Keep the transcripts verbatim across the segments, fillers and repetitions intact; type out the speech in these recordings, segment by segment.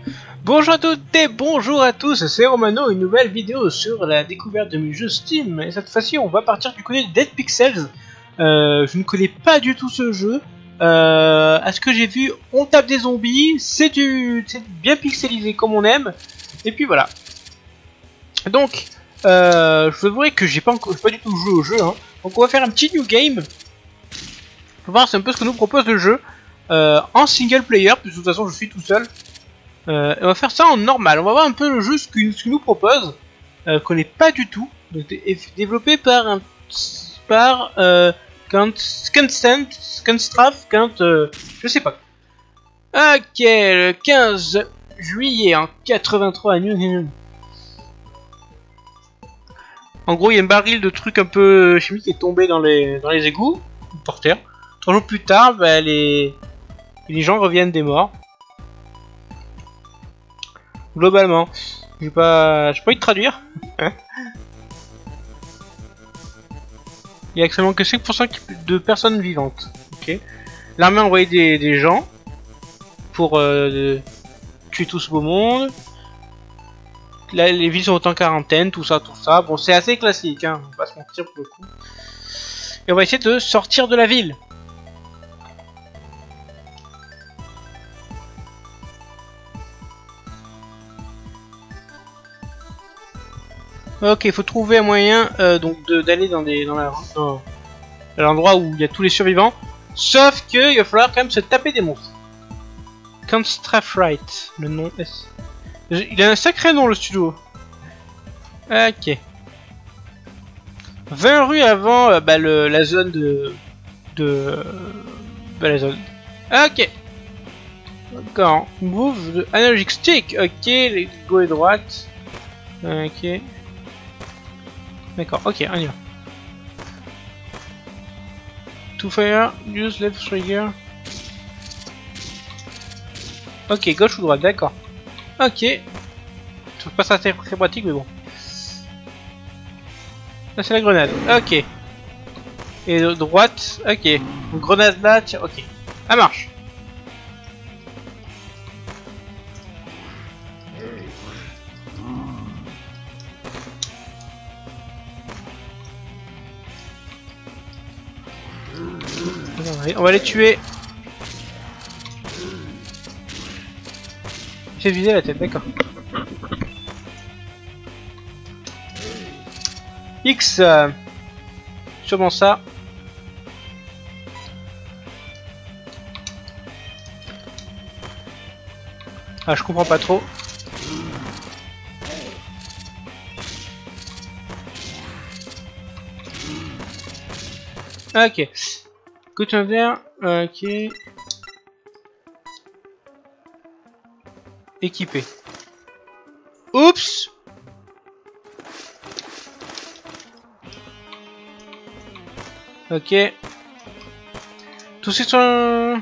Bonjour à toutes et bonjour à tous, c'est Romano, une nouvelle vidéo sur la découverte de mes jeux Steam. Et cette fois-ci, on va partir du côté de Dead Pixels. Euh, je ne connais pas du tout ce jeu. Euh, à ce que j'ai vu, on tape des zombies, c'est du, c'est bien pixelisé comme on aime. Et puis voilà. Donc, euh, je vous avouerai que j'ai pas encore, pas du tout joué au jeu. Hein. Donc on va faire un petit new game. On va voir c'est un peu ce que nous propose le jeu euh, en single player. Puis de toute façon, je suis tout seul. Euh, on va faire ça en normal. On va voir un peu le jeu ce qu'il nous propose, euh, qu'on n'est pas du tout. Donc, développé par un par euh, Constant, Constraff, quand euh, je sais pas. Ok, le quinze juillet en quatre-vingt-trois. En gros, il y a un baril de trucs un peu chimiques qui est tombé dans les dans les égouts, par terre. Trois jours plus tard, bah, les les gens reviennent des morts. Globalement, j'ai pas, j'ai pas envie de traduire. Il y a actuellement que cinq pour cent de personnes vivantes. Ok. L'armée a envoyé des, des gens pour euh, tuer tout ce beau monde. Là, les villes sont en quarantaine, tout ça, tout ça. Bon, c'est assez classique, hein. On va pas se mentir pour le coup. Et on va essayer de sortir de la ville. Ok, il faut trouver un moyen euh, donc d'aller dans des dans la dans l'endroit où il y a tous les survivants. Sauf que il va falloir quand même se taper des monstres. Constraffright, le nom est. Il a un sacré nom le studio. Ok. vingt rues avant euh, bah, le, la zone de de bah, la zone. Ok. D'accord. Move de analogic stick. Ok, les gauche et droite. Ok. D'accord, ok, on y va. To fire, use left trigger. Ok, gauche ou droite, d'accord. Ok. Je trouve pas ça très, très pratique, mais bon. Là, c'est la grenade. Ok. Et de droite, ok. Donc, grenade là, tiens, ok. Ça marche. On va les tuer. J'ai visé la tête, d'accord. X. Euh, sûrement ça. Ah, je comprends pas trop. Ok. Coton vert, ok. Équipé. Oups. Ok. Tous ces sont...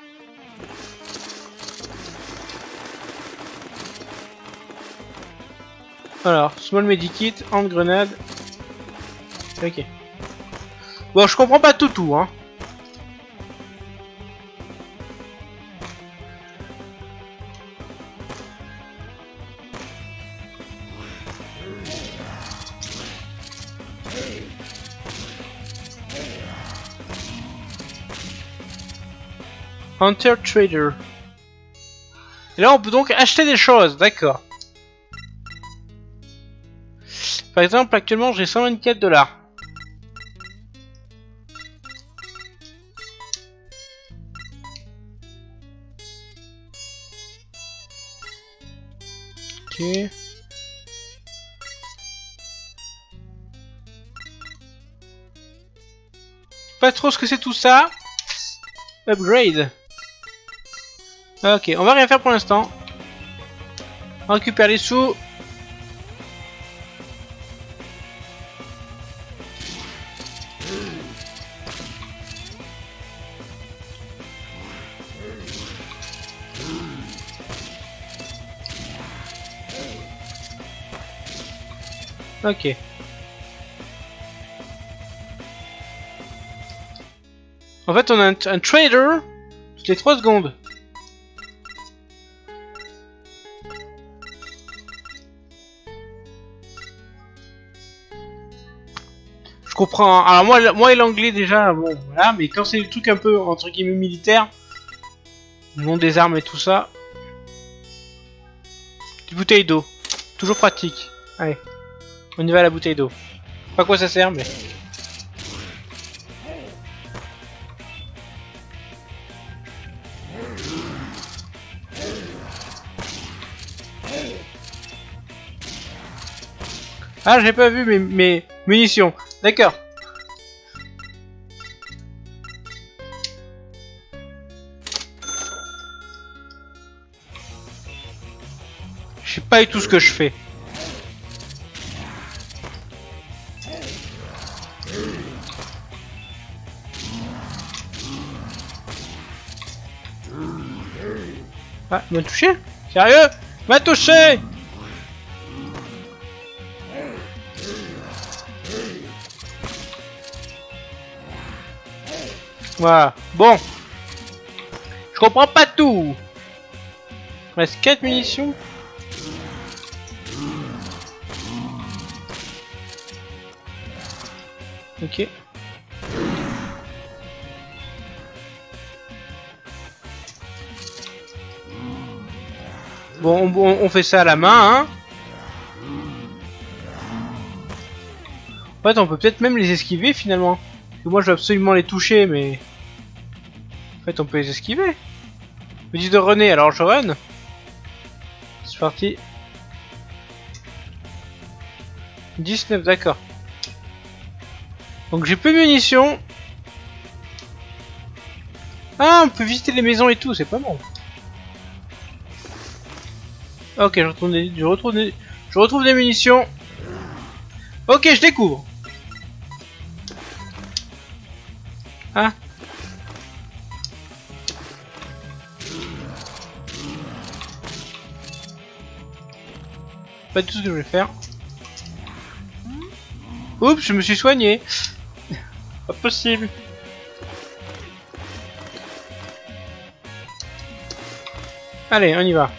Alors, small medikit, hand grenade. Ok. Bon, je comprends pas tout tout, hein. Hunter Trader. Et là, on peut donc acheter des choses, d'accord. Par exemple, actuellement, j'ai cent vingt-quatre dollars. Ok. Pas trop ce que c'est tout ça. Upgrade. Ok, on va rien faire pour l'instant. On récupère les sous. Ok. En fait, on a un, un trader toutes les trois secondes. comprends. Alors moi, moi et l'anglais déjà, bon, voilà. Mais quand c'est des trucs un peu entre guillemets militaires, le nom des armes et tout ça. Petite bouteille d'eau, toujours pratique. Allez, on y va à la bouteille d'eau. Pas à quoi ça sert, mais. Ah, j'ai pas vu mes, mes munitions. D'accord. Je sais pas du tout ce que je fais. Ah, il m'a touché? Sérieux? Il m'a touché! Voilà. Bon. Je comprends pas tout. Il reste quatre munitions. Ok. Bon, on, on fait ça à la main, hein. En fait, on peut peut-être même les esquiver finalement. Parce que moi, je veux absolument les toucher, mais... En fait, on peut les esquiver. Me dis de runner, alors je run. C'est parti. dix-neuf, d'accord. Donc j'ai plus de munitions. Ah, on peut visiter les maisons et tout, c'est pas bon. Ok, je retrouve des, je retrouve des, je retrouve des munitions. Ok, je découvre. Ah. Pas du tout ce que je vais faire. Oups, je me suis soigné. Pas possible. Allez, on y va.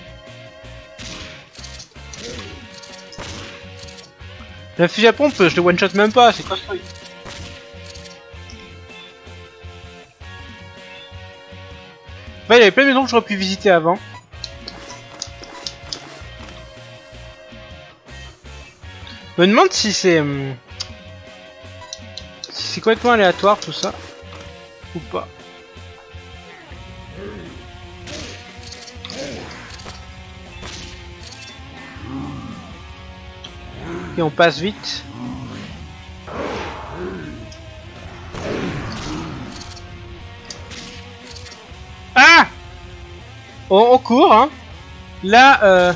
La fusil à pompe, je le one shot même pas, c'est quoi ce truc? Bah, il y avait plein de maisons que j'aurais pu visiter avant. Je me demande si c'est... Hum, si c'est complètement aléatoire tout ça. Ou pas. Et on passe vite. Ah! On, on court, hein. Là, euh...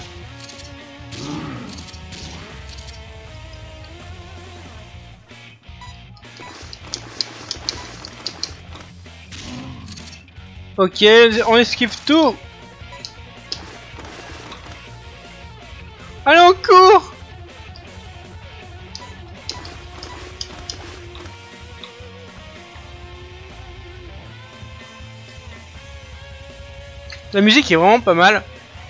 ok, on esquive tout. Allez, on court. La musique est vraiment pas mal.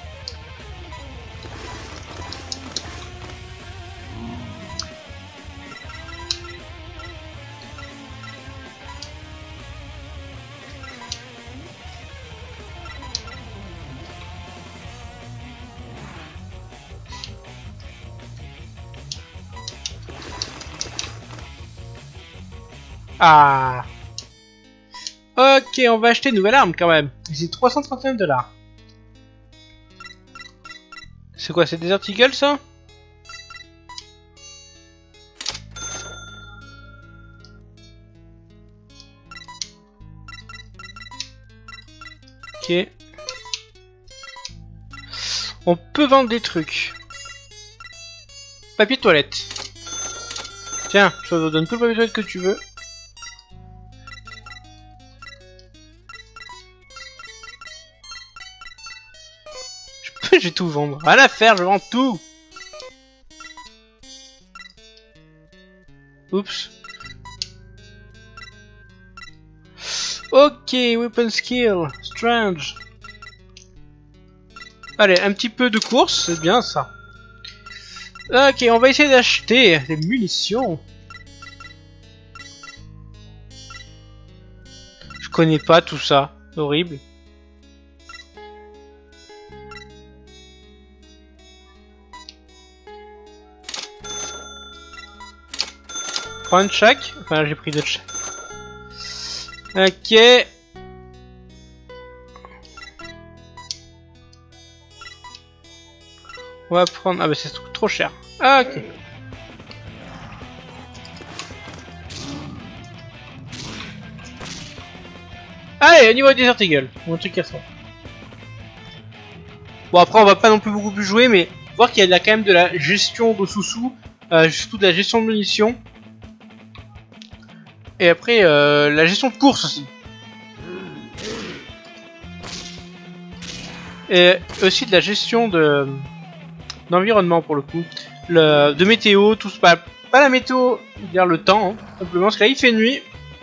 Ah. Ok, on va acheter une nouvelle arme quand même. C'est trois cent trente et un dollars. C'est quoi, c'est Desert Eagle ça? Ok. On peut vendre des trucs. Papier de toilette. Tiens, je te donne tout le papier de toilette que tu veux. Je vais tout vendre. Rien à faire, je vends tout. Oups. Ok, weapon skill, strange. Allez, un petit peu de course, c'est bien ça. Ok, on va essayer d'acheter des munitions. connais pas tout ça. Horrible. Prends un de chaque. Enfin, j'ai pris deux de chaque. Ok. On va prendre... Ah bah c'est trop cher. Ah, ok. Allez, au niveau des Desert Eagle. Ou un truc comme ça. Bon après on va pas non plus beaucoup plus jouer, mais voir qu'il y a quand même de la gestion de sous-sous. Euh, surtout de la gestion de munitions. Et après euh, la gestion de course aussi. Et aussi de la gestion de d'environnement pour le coup. Le, de météo, tout pas, pas la météo, dire le temps, hein, simplement parce que là il fait nuit.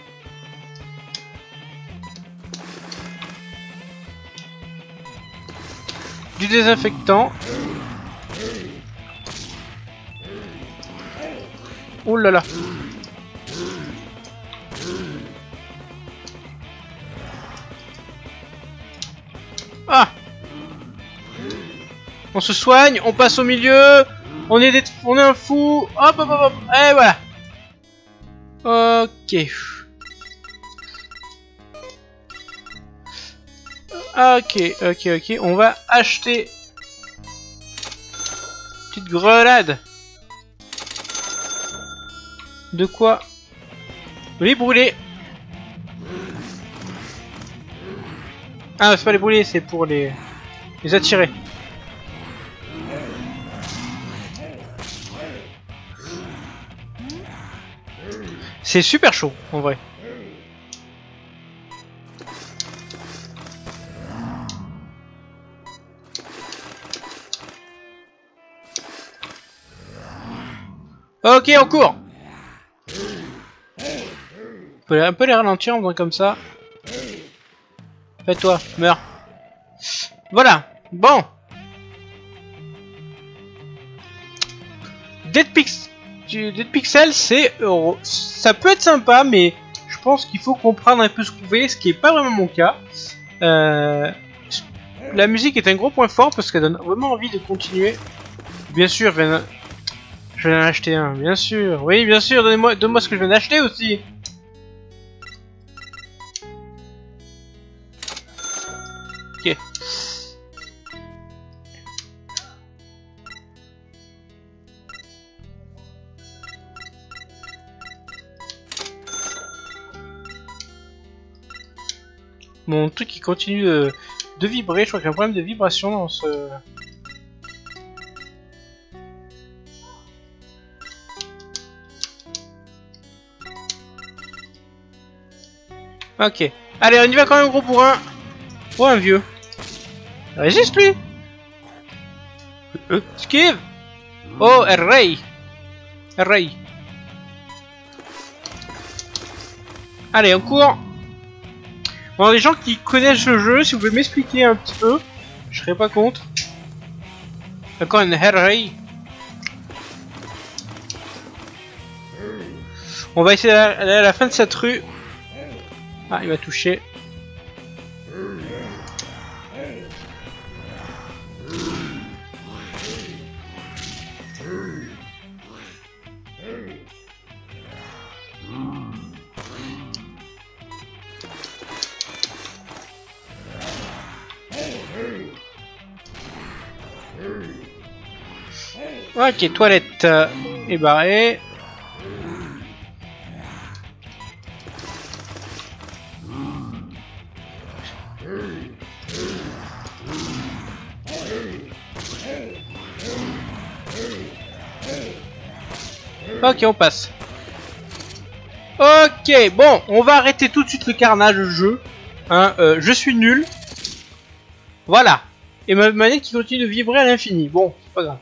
Du désinfectant. Oh là là. Ah. On se soigne, on passe au milieu. On est des... on est un fou. Hop hop hop hop. Et voilà. Ok. Ok, ok, ok. On va acheter petite grenade. De quoi les brûler. Ah, c'est pas les brûler, c'est pour les les attirer. C'est super chaud en vrai. Ok, on court. On peut un peu les ralentir en faisant comme ça. Fais-toi, meurs. Voilà, bon. Dead, Pix Dead Pixel, c'est... Euh, ça peut être sympa, mais je pense qu'il faut comprendre un peu ce qu'on fait, ce qui n'est pas vraiment mon cas. Euh, la musique est un gros point fort parce qu'elle donne vraiment envie de continuer. Bien sûr, je viens, je viens d'en acheter un, bien sûr. Oui, bien sûr, donnez-moi donne-moi ce que je viens d'acheter aussi. Ok. Mon truc qui continue de, de vibrer, je crois qu'il y a un problème de vibration dans ce... Ok. Allez, on y va quand même gros pour un... Oh, un vieux. Résiste lui. euh, Esquive. Oh, Ray. Ray. Allez, on court. Bon, les gens qui connaissent le jeu, si vous pouvez m'expliquer un petit peu, je serais pas contre. Encore une Ray. On va essayer d'aller à la fin de cette rue. Ah, il m'a touché. Ok, toilette euh, est barrée. Ok, on passe. Ok, bon, on va arrêter tout de suite le carnage de jeu. Hein, euh, je suis nul. Voilà. Et ma manette qui continue de vibrer à l'infini. Bon, c'est pas grave.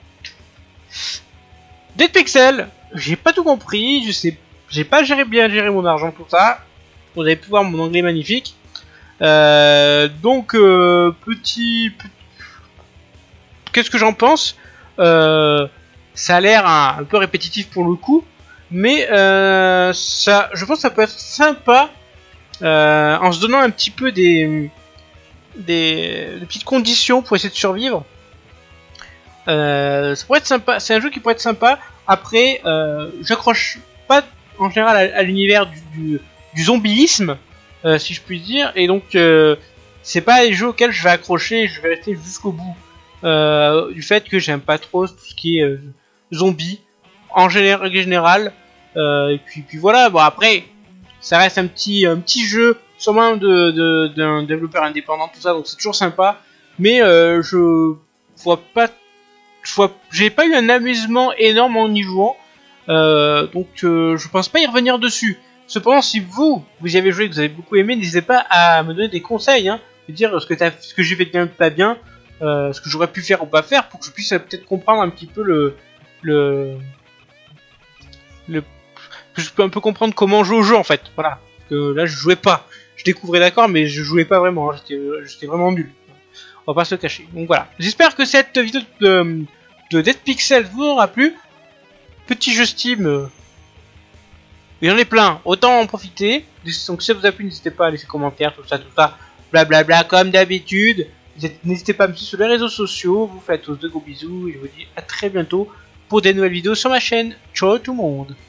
Dead Pixel, j'ai pas tout compris. Je sais, j'ai pas géré bien géré mon argent pour ça. Vous avez pu voir mon anglais magnifique. Euh, donc, euh, petit, petit... qu'est-ce que j'en pense? euh, Ça a l'air un, un peu répétitif pour le coup. Mais euh, ça, je pense que ça peut être sympa euh, en se donnant un petit peu des, des, des petites conditions pour essayer de survivre. Euh, ça pourrait être sympa, c'est un jeu qui pourrait être sympa. Après, euh, j'accroche pas en général à, à l'univers du, du, du zombieisme, euh, si je puis dire, et donc euh, c'est pas les jeux auxquels je vais accrocher, je vais rester jusqu'au bout. Euh, du fait que j'aime pas trop tout ce qui est euh, zombie en général, général euh, et puis, puis voilà. Bon, après, ça reste un petit, un petit jeu, sûrement de, de, d'un développeur indépendant, tout ça, donc c'est toujours sympa. Mais euh, je vois pas. J'ai pas eu un amusement énorme en y jouant, euh, donc euh, je pense pas y revenir dessus. Cependant, si vous, vous y avez joué et que vous avez beaucoup aimé, n'hésitez pas à me donner des conseils, hein, me dire ce que, ce que j'ai fait bien ou pas bien, euh, ce que j'aurais pu faire ou pas faire, pour que je puisse euh, peut-être comprendre un petit peu le, le, le, que je peux un peu comprendre comment jouer au jeu en fait. Voilà, parce que là je jouais pas, je découvrais d'accord, mais je jouais pas vraiment, hein. J'étais vraiment nul. On va pas se le cacher. Donc voilà. J'espère que cette vidéo de, de Dead Pixels vous aura plu. Petit jeu Steam. Euh, il y en a plein. Autant en profiter. Donc si ça vous a plu, n'hésitez pas à laisser commentaires, tout ça, tout ça. Blablabla, comme d'habitude. N'hésitez pas à me suivre sur les réseaux sociaux. Vous faites tous de gros bisous. Et je vous dis à très bientôt pour des nouvelles vidéos sur ma chaîne. Ciao tout le monde.